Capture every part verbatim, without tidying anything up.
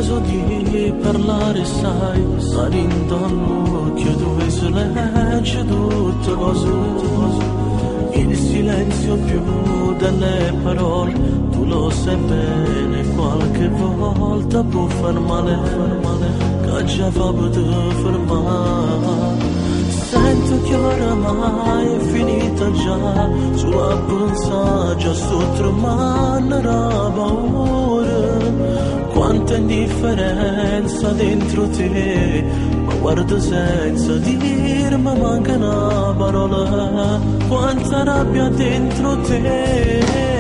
caso di parlare, sai, all'intorno chiedo in silenzio tutte cose, il silenzio più delle parole, tu lo sai bene, qualche volta può far male, che già fa poter fermare. Sento che oramai è finita già, sulla pensa già sotto mano la paura. Quanta indifferenza dentro te, ma guarda senza dire, ma manca una parola. Quanta rabbia dentro te,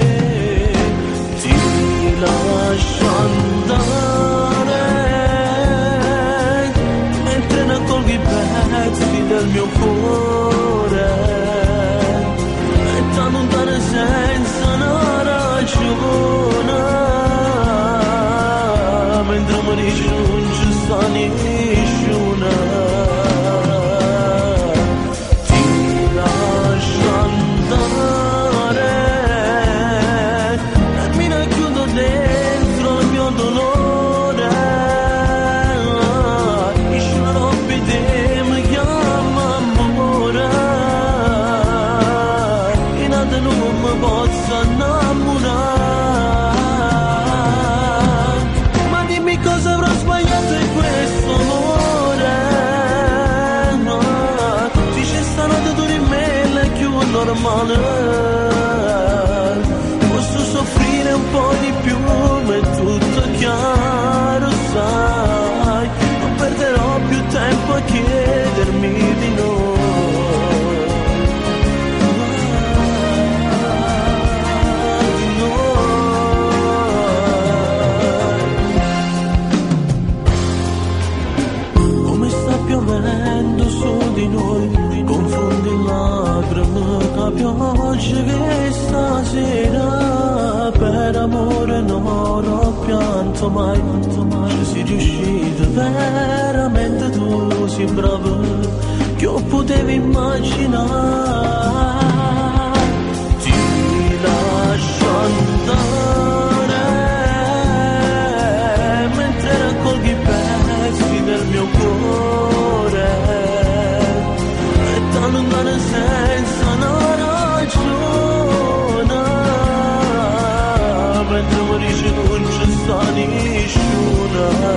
ti lascio andare, mentre ne colgo i pezzi del mio cuore, e tanto lontane senza una ragione, mentre mi dici non ci sta nessuna. Ti lascio andare e mi racchiudo dentro il mio dolore, esce una roba di mi chiama amore, e nada non mi posso innamorare. Cosa avrò sbagliato in questo amore? No, dice stanotte tu di me è più normale. Posso soffrire un po' di più, ma è tutto chiaro, sai. Non perderò più tempo a chiedermi di noi. Piovendo su di noi, confondi lacrime con pioggia che stasera per amore non ho pianto mai, ci sei riuscito veramente, tu sei bravo che io potevo immaginare. Ti lascio andare mentre raccolgo i pezzi del mio cuore, lontane senza una ragione, mentre mi dici non ci sta nessuna.